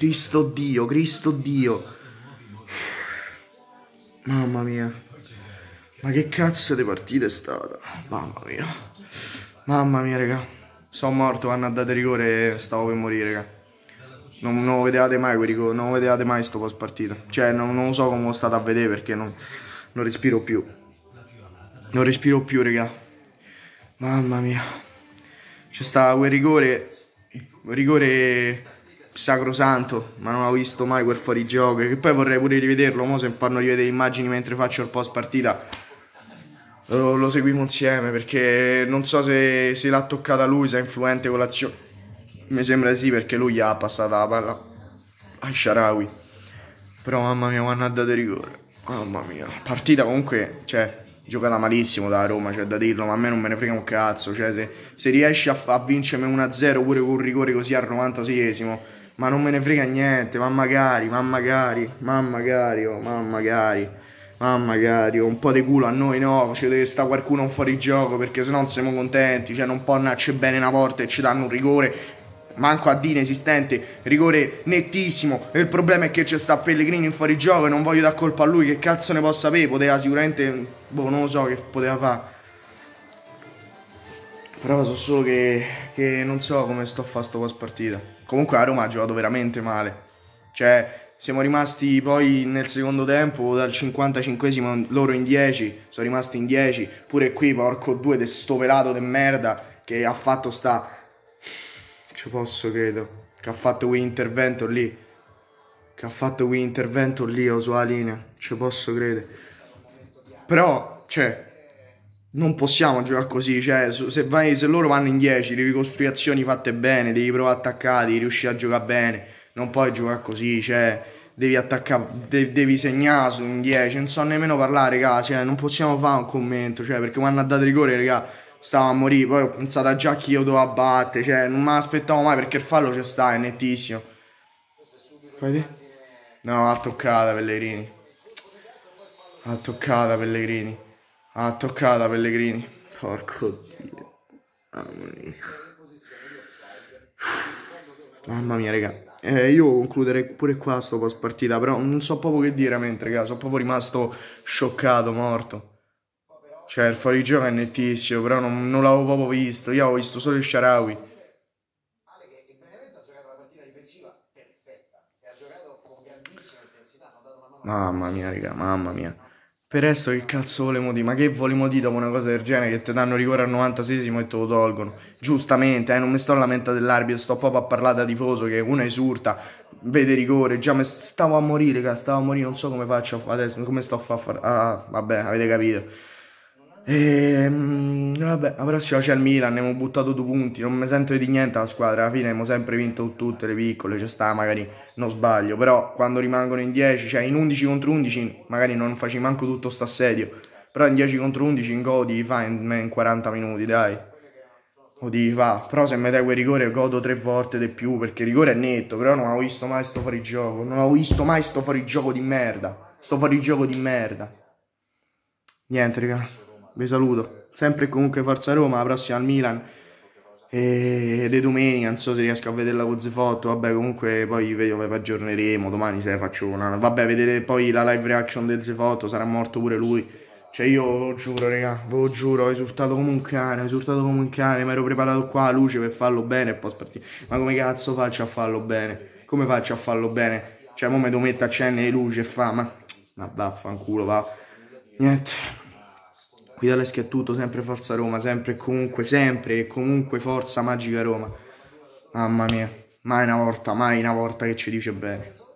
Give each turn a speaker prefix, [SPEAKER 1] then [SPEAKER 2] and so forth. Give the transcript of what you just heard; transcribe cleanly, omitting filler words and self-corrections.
[SPEAKER 1] Cristo Dio, Cristo Dio. Mamma mia. Ma che cazzo di partita è stata? Mamma mia. Mamma mia, raga. Sono morto quando ha dato rigore e stavo per morire, raga. Non lo vedevate mai quel rigore, non lo vedevate mai sto post partita. Cioè, non lo so come lo state a vedere perché non respiro più. Non respiro più, raga. Mamma mia. C'è stato quel rigore sacrosanto, ma non ho visto mai quel fuorigioco. Che poi vorrei pure rivederlo. Mo' se fanno rivedere immagini mentre faccio il post partita, lo seguiamo insieme perché non so se l'ha toccata lui, se è influente con l'azione. Mi sembra di sì perché lui gli ha passato la palla a Shaarawy. Però mamma mia quando ha dato rigore. Mamma mia. Partita comunque, cioè, giocata malissimo da Roma, cioè da dirlo, ma a me non me ne frega un cazzo. Cioè se riesci a vincermi 1-0 pure con un rigore così al 96esimo, ma non me ne frega niente, ma magari, oh, un po' di culo a noi no, ci deve sta qualcuno fuori gioco perché sennò non siamo contenti, cioè non può andarci bene una volta e ci danno un rigore, manco a D inesistente, rigore nettissimo, e il problema è che c'è sta Pellegrini in fuori gioco e non voglio dar colpa a lui, che cazzo ne può sapere, poteva sicuramente, boh, non lo so che poteva fare. Però so solo che non so come sto a fare sto post partita. Comunque a Roma ha giocato veramente male. Cioè, siamo rimasti poi nel secondo tempo, dal 55esimo loro in 10, sono rimasti in 10. Pure qui, porco due, de sto pelato de merda che ha fatto sta... Ci posso, credo. Che ha fatto quell'intervento lì. O sulla linea. Ci posso credere. Però, cioè... non possiamo giocare così, cioè se loro vanno in 10 devi costruire azioni fatte bene, devi provare attaccati, riuscire a giocare bene, non puoi giocare così, cioè devi attaccare, devi segnare su un 10, non so nemmeno parlare, raga, cioè non possiamo fare un commento, cioè perché quando ha dato rigore, raga, stavo a morire, poi ho pensato già chi io dovevo abbattere, cioè non me l'aspettavo mai perché il fallo c'è sta, è nettissimo. Vedi? No, ha toccata Pellegrini. Porco Dio. Mamma mia, raga. Io concluderei pure qua sto post partita, però non so proprio che dire mentre, raga. Sono proprio rimasto scioccato, morto. Cioè, il fuorigioco è nettissimo, però non l'avevo proprio visto. Io avevo visto solo il Shaarawy. Mamma mia, raga, mamma mia. Per resto che cazzo volevamo dire? Ma che volevamo dire dopo una cosa del genere? Che ti danno rigore al 96esimo e te lo tolgono. Giustamente, non mi sto lamentando dell'arbitro, sto proprio a parlare da tifoso che uno esulta, vede rigore, già mi stavo a morire, raga, stavo a morire, non so come faccio adesso, come sto a fare. Ah, vabbè, avete capito. Vabbè, la prossima c'è il Milan, abbiamo buttato 2 punti, non mi sento di niente la squadra, alla fine abbiamo sempre vinto tutte le piccole, c'è sta magari non sbaglio, però quando rimangono in 10, cioè in 11 contro 11 magari non faci manco tutto sto assedio, però in 10 contro 11 in gol devi fare in 40 minuti, dai, lo devi fare, però se mi dai quel rigore godo 3 volte di più, perché il rigore è netto, però non ho visto mai sto fuorigioco, di merda, niente raga. Vi saluto, sempre e comunque forza Roma, la prossima al Milan ed è domenica, non so se riesco a vederla con Zefotto, vabbè comunque poi vi aggiorneremo, domani se faccio una... Vabbè vedete poi la live reaction del Zefotto, sarà morto pure lui, cioè io ve lo giuro raga, ve lo giuro, ho esultato come un cane, mi ero preparato qua a luce per farlo bene e poi partire, ma come cazzo faccio a farlo bene? Come faccio a farlo bene? Cioè mo me devo mettere a accendere le luci e fa, ma vaffanculo va, niente. Qui dall'Eschi è tutto, sempre forza Roma, sempre e comunque forza magica Roma. Mamma mia, mai una volta che ci dice bene.